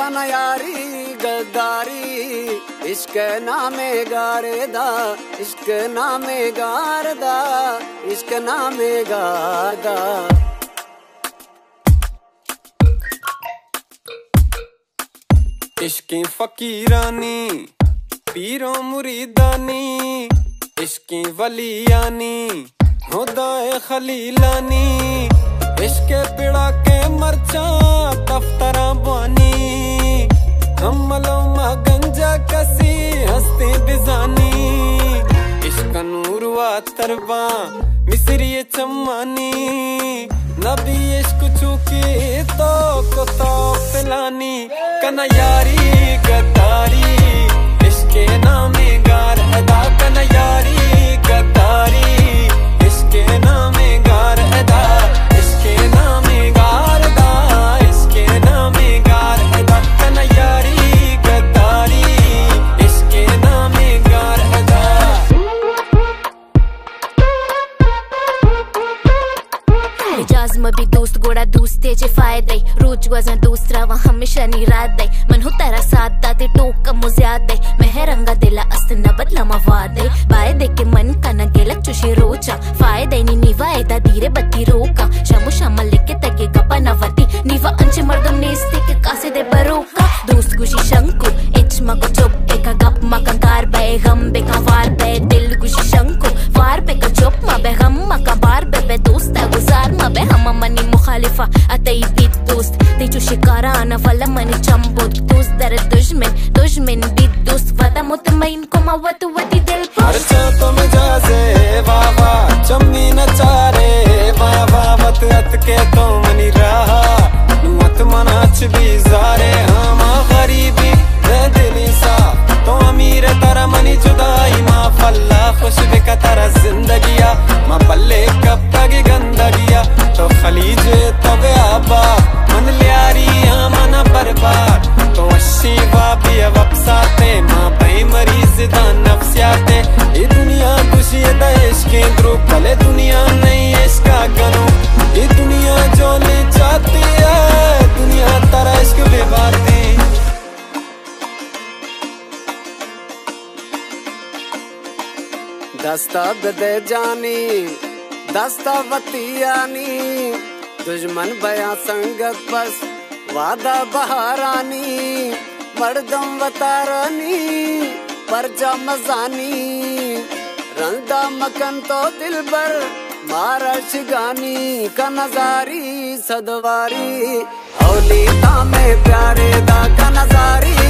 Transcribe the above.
कनयारी गद्दारी इश्क नामे गारदा इश्क नामे गारदा इश्क नामे गारदा। इश्की फकीरानी पीरों मुरीदानी इश्की वलियानी हुदाए खलीलानी इश्के पिड़ा के मरचा दफ्तरा बानी हमलो मा गंजा कसी हस्ती बिजानी इश्क नूरवा तरबा मिसरी चम्मानी नबी इश्क चुकी तो कुत्ता पिलानी कनयारी गद्दारी इश्के नामे गार अदा कनयारी गद्दारी इश्के नामे गार अदा इश्के नामे गार अदा इश्के नामे गार अदा कनयारी गद्दारी इश्के नामे गार अदा। इजाज में भी दोस्त गोड़ा दोस्त तेजे फायदे रोज वजन दूसरा वह हमेशा निराद दे मन हो तेरा साथ दाते टोक कम ज्याद दे मेहरंगा दिला अस्त न बदला मवादे बाय दे के मन का न गेलक चुशी रोचा फायदे नी निवा एदा धीरे बत्ती रोका शमु शमल लेके तगे गपा नवती निवा अंचे मर्दम नेस्ते के कासे दे बरोका दोस्त गुशी शंकु इच मको चुप पे का गप मका कार बे गम बे का वार बे दिल गुशी शंकु वार पे का चुप मा बे गम मका बार बे दोस्त गुजार मा बे हम मनी मुखालिफा अतई भी दोस्त तेजु शिकारा आना वाला मनी चंबोत दोस्त दर दुश्मन भी दोस्त वदा मुतमईन को मवतु वती दिल पर तो में जाजे वाह वाह चम्मी न चारे वाह वाह वत अत के तो मनी रहा मत मनाच भी जारे हम गरीबी दे दिली सा तो अमीर तारा मनी जुदाई मा फल्ला खुश बिका तारा जिंदगिया मा बल्ले कब तक गंदगिया तो खलीज तबे आबा मन लियारी मन बर्बाद तो अशी वाबी वपसाते माँ भाई मरीज दा नफ्सियाते ये दुनिया खुशी दा इश्के द्रुप भले दुनिया नहीं इसका गनो ये दुनिया जो ले चाहती है दुनिया तारा इश्क बेबाती दस्ता बदे जानी दस्ता वतियानी दुश्मन बया संगत बस वादा बहारानी मर्दम वतारानी परजा मजानी रंदा मकन तो दिल बर मारा शिगानी का नजारी सदवारी औली में प्यारे दा का नजारी